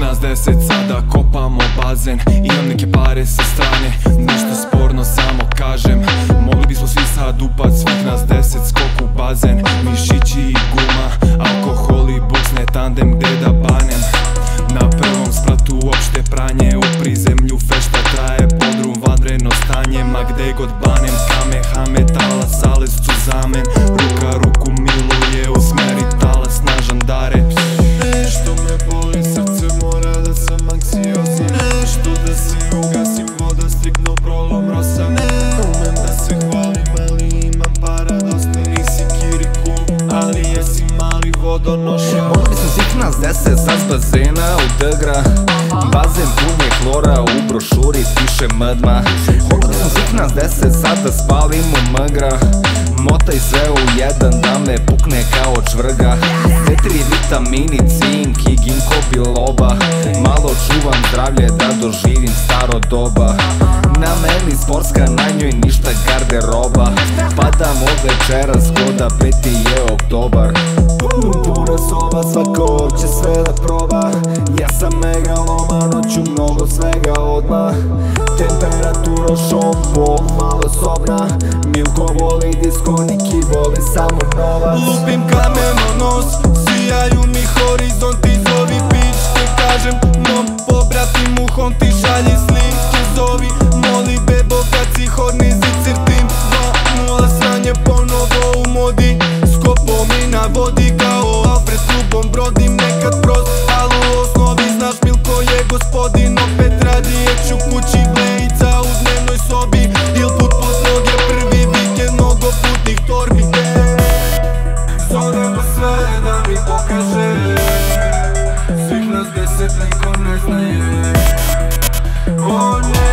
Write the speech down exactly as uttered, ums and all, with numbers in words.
nas deset sada kopamo bazen. Imam neke pare sa strane, ništa sporno, samo kažem. Mogli bismo svi sad upat, svih nas deset, skok u bazen. Mišići i guma, alkohol i buksne, tandem gde da banem. Na prvom spratu uopšte pranje, u prizemlju fešta traje, podrum vanredno stanje. Ma gde god banem, kamehame, talas, sales su zamen. Ruka ruku miluje, usmeri talas na žandare. Nešto me boli srce, mora da sam anksiozan. Nešto da si ugasim, voda striktno prolom rosa. Umem da se hvalim, ali imam para dosta. Nisi kiriku, ali jesi mali vodonoša. Mogli smo svih nas deset sad s bazena u Degra. Bazen pun je hlora, u brošuri piše mdma. Mogli smo svih nas deset sad da spalimo mgra. Motaj sve u jedan da me pukne kao čvrga. Četiri vitamini, cink i ginko biloba. Malo čuvam zdravlje da doživim staro doba. Na meni sportska, na njoj ništa garderoba. Padam od večeras ko da peti je oktobar. Puna soba, svako će sve da proba. Ja sam megaloman, hoću mnogo svega odmah. Temperatura šompol, malo sobna. Milko voli disko, Niki voli samo novac. Lupim kamen o nos, sijaju mi horizonti. Zovi bić, te kažem mom pobratim muhom. Ti šalji slike, zovi, moli bebo kad si horni zicir tim. Dva nula sranje ponovo u modi, skopom i na vodi kao Alfred klubom brodim. Nekad prost, ali u osnovi znaš Milko je gospodin. Opet radijeću kući, blejica u dnevnoj sobi. Il put pod noge, prvi vikend, mnogo putnih torbi. Zovem sve da mi pokaže, svih nas deset niko ne znaje. O ne.